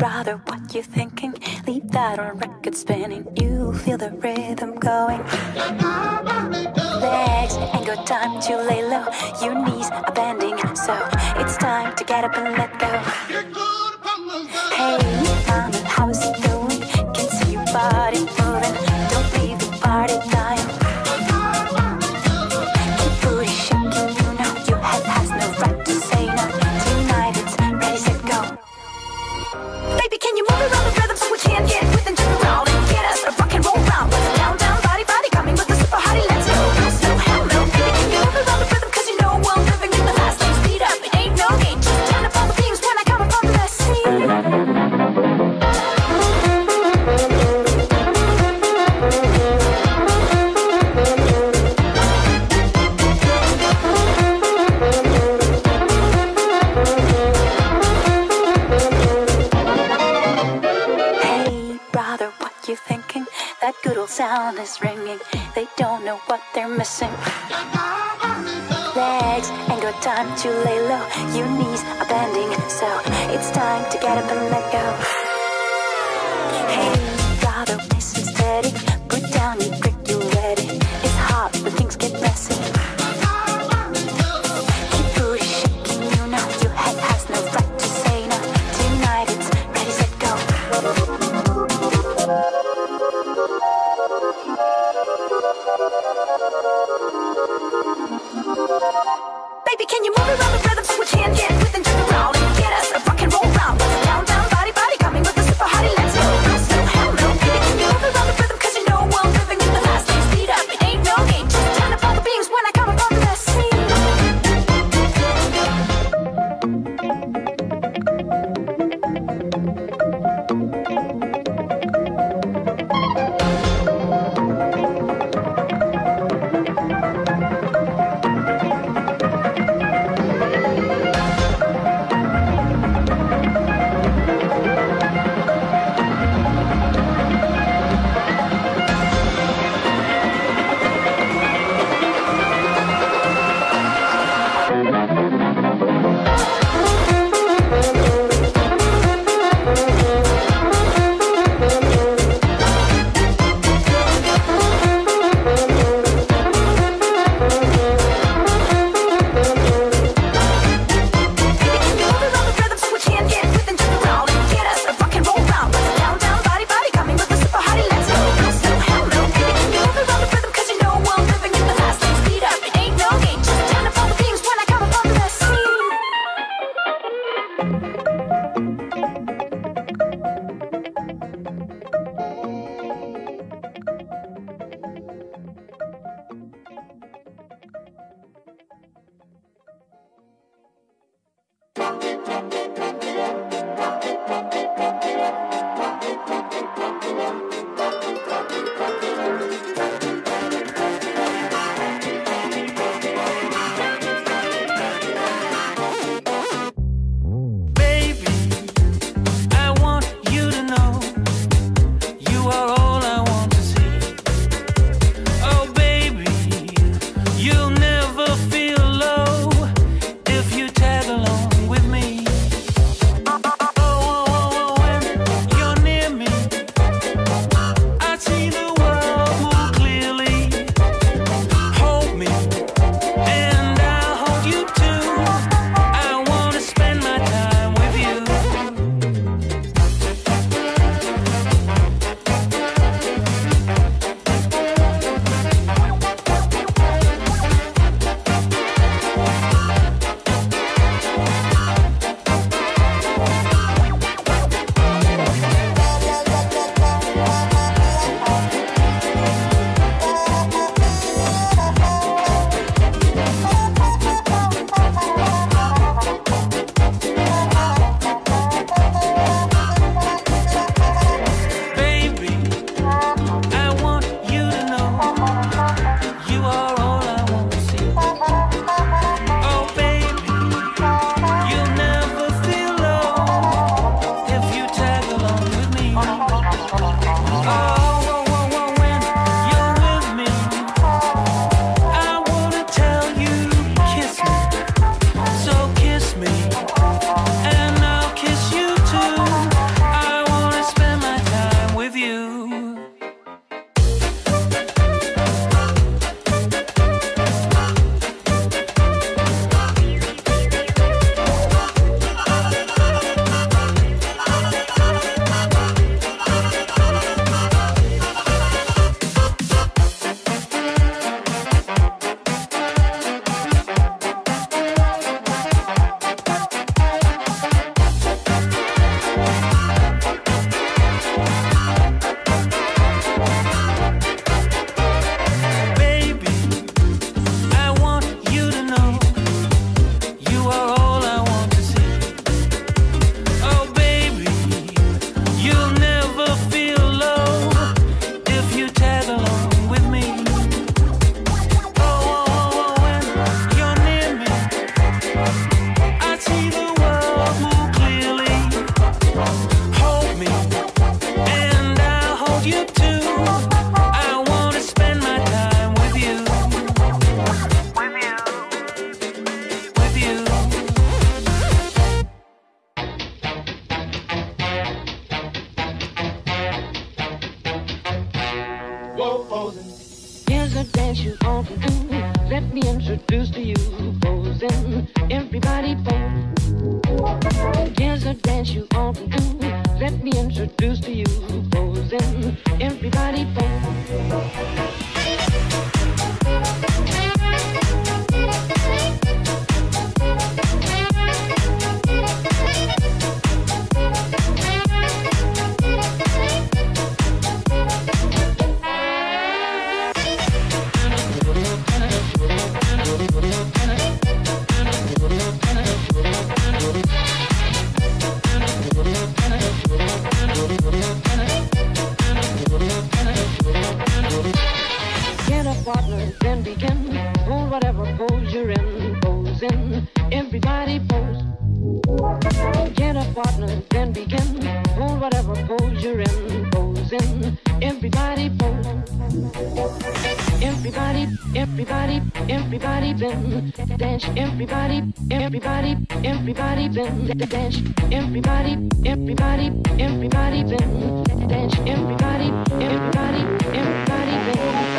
brother, what you thinking? Leave that on record spinning. You feel the rhythm going. Legs ain't got time to lay low. Your knees are bending, so it's time to get up and let go. Hey, mama, how's it going? Can see your body moving. Don't leave the party dying. Keep booty shaking, you know your head has no right to say no. Tonight it's ready, set, go. Baby, can you move around the rhythm so we can get with and jump around and get us a rock and roll round? Down, down, body, body, coming with the super hottie, let's go. No slow, hell no. Baby, can you move around the rhythm? Cause you know we're living in the fast lane. Speed up, it ain't no game. Just turn up all the beams when I come upon the scene. You thinking that good old sound is ringing? They don't know what they're missing. Legs ain't got time to lay low. Your knees are bending, so it's time to get up and let go. Hey, brother, nice and steady. Put down your grip, you ready. It's hot, but things get messy. Keep booty shaking, you know your head has no right to say no. Tonight it's ready, set, go. Baby, can you move around the rhythm so we can get with and jump around and get us a rock and roll round? Down, down, body, body, coming dance you want to do. Let me introduce to you posing. Everybody pose. Here's a dance you want to do. Let me introduce to you posing. Everybody pose. Partner, then begin. Hold whatever pose you're in. Posing, everybody pose. Get a partner, then begin. Hold whatever pose you're in. Posing, everybody pose. Everybody, everybody, everybody then dance. Everybody, everybody, everybody then dance. Everybody, everybody, everybody then dance. Everybody, everybody, everybody then.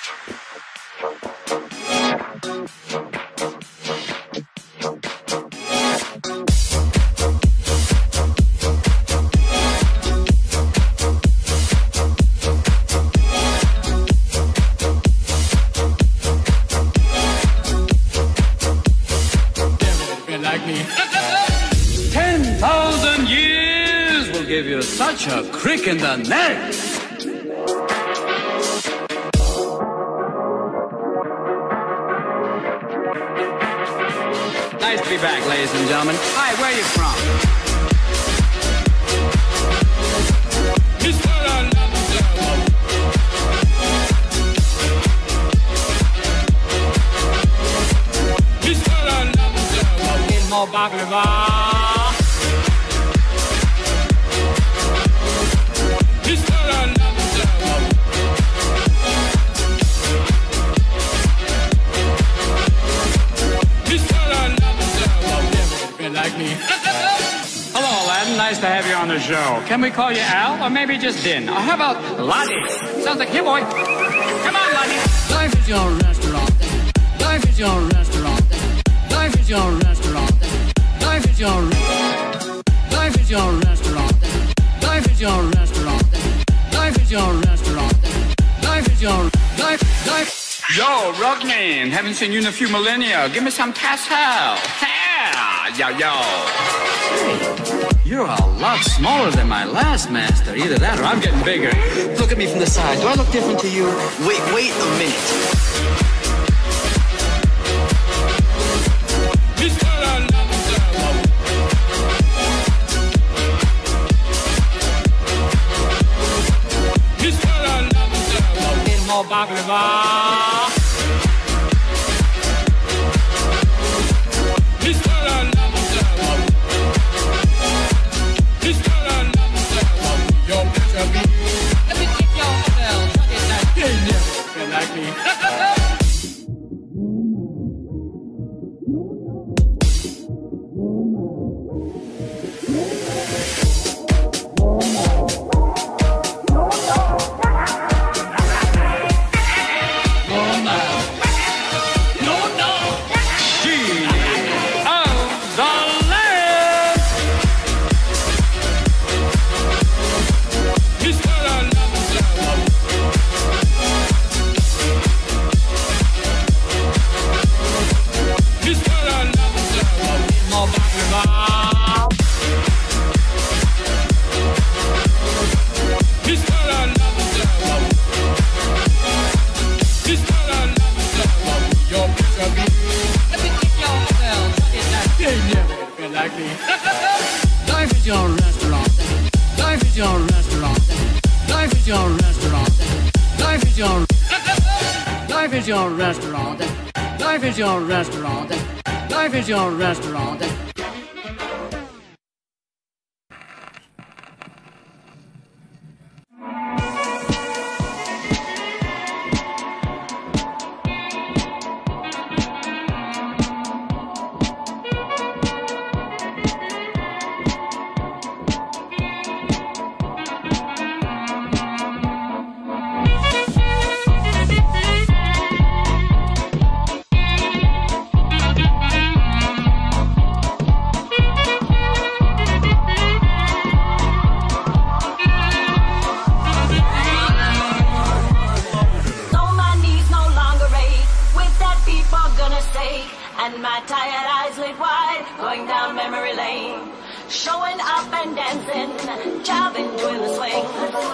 Such a crick in the neck. Nice to be back, ladies and gentlemen. Hi, where are you from? Like me. Hello, Aladdin. Nice to have you on the show. Can we call you Al, or maybe just Din? Or how about Lottie? Sounds like here, boy. Come on, Lottie. Life is your restaurant. Life is your restaurant. Life is your restaurant. Life is your. Life is your restaurant. Life is your restaurant. Life is your restaurant. Life is your life. Yo, Rugman. Haven't seen you in a few millennia. Give me some Castle. Yo, yo. Hey, you're a lot smaller than my last master. Either that or I'm getting bigger. Look at me from the side. Do I look different to you? Wait a minute. Like me. Life is your restaurant. Life is your restaurant. Life is your restaurant. Life is your. Life is your restaurant. Life is your restaurant. Life is your restaurant. And my tired eyes laid wide, going down memory lane, showing up and dancing, jiving to the swing.